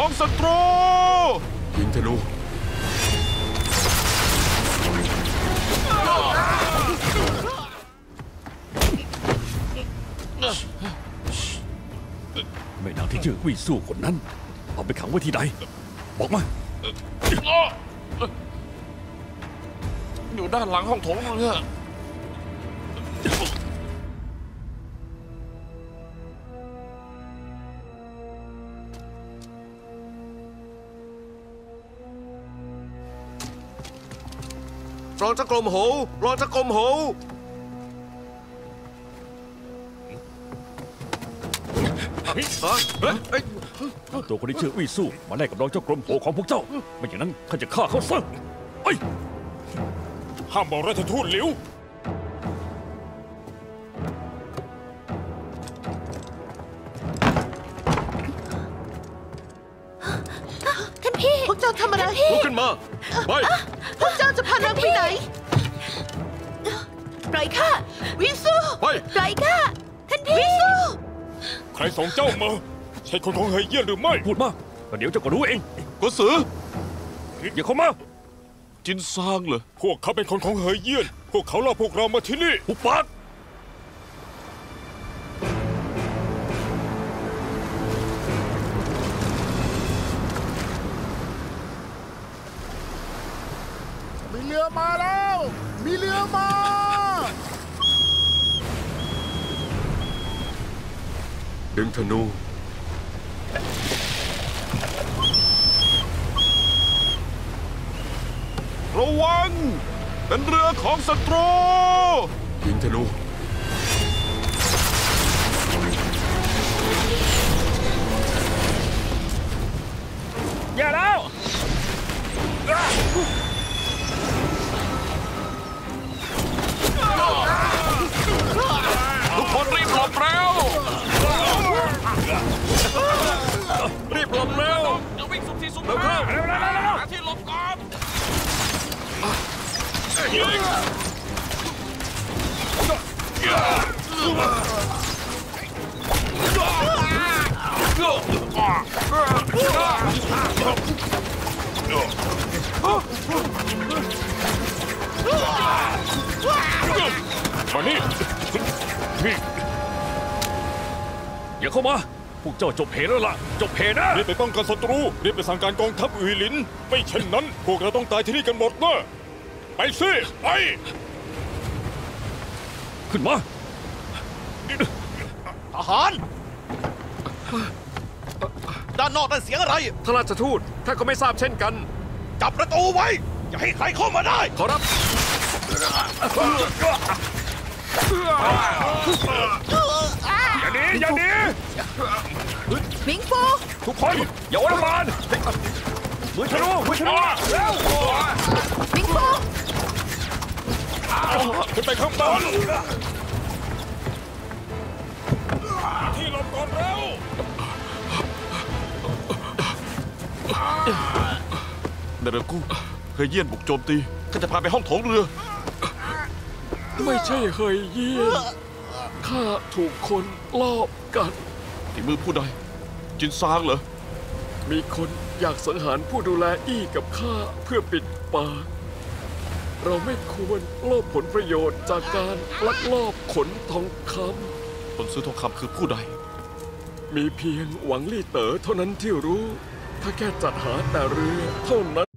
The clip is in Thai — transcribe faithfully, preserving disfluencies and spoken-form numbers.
ของศัตรูยิงธนูแม่นางที่ชื่อวิสู้คนนั้นเอาไปขังไว้ที่ใดบอกมาอยู่ด้านหลังห้องโถงเลยรองเจ้ากรมโหรองเจ้ากรมโหตัวคนที่ชื่อวิสู้มาแลกกับรองเจ้ากรมโหของพวกเจ้าไม่อย่างนั้นข้าจะฆ่าเขาซะไอ้ห้ามบอกราชทูตหลิวท่านพี่พวกเจ้าทำอะไรลุกขึ้นมาไปพวกเจ้าจะพานางไปไหนปล่อยข้าวิสู้ไปปล่อยข้าท่านพี่วิสู้ใครส่งเจ้ามาใช่คนของเฮยเยี่ยนหรือไม่พูดมาเดี๋ยวเจ้าก็รู้เองกสืออย่าเข้ามาจินซางเหรอพวกเขาเป็นคนของเฮยเยี่ยนพวกเขาล่อพวกเรามาที่นี่หุบปากมีเรือมาแล้วมีเรือมาดึงธนูระวังเป็นเรือของศัตรูยิงธนูอย่าแล้วทุกคนรีบหลบเร็วรีบหลบเร็วจะวิ่งสุ่มสี่สุ่มห้าหาที่หลบก่อนมานี่นี่อย่าเข้ามาพวกเจ้าจบเหตุแล้วล่ะจบเหตุนะรีบไปป้องกันศัตรูรีบไปสั่งการกองทัพอุยหลินไม่เช่นนั้นพวกเราต้องตายที่นี่กันหมดนะไปสิไปขึ้นมาทหารด้านนอกนั่นเสียงอะไรท่านราชทูตท่านก็ไม่ทราบเช่นกันจับประตูไว้อย่าให้ใครเข้ามาได้ขอรับอย่าหนีอย่าหนีมิงฟูทุกคนอย่าโอลมานมือชะลูมือชะลูเร็วมิงฟูขึ้นไปข้างบนที่หลบก่อนเร็วเดรกู้เฮยเยี่ยนบุกโจมตีข้าจะพาไปห้องโถงเรือไม่ใช่เฮยเยี่ยนข้าถูกคนลอบกันฝีมือผู้ใดจินซางเหรอมีคนอยากสังหารผู้ดูแลอี้กับข้าเพื่อปิดปากเราไม่ควรลอบผลประโยชน์จากการลักลอบขนทองคำคนซื้อทองคำคือผู้ใดมีเพียงหวังลี่เต๋อเท่านั้นที่รู้ถ้าแค่จัดหาแต่เรือเท่านั้น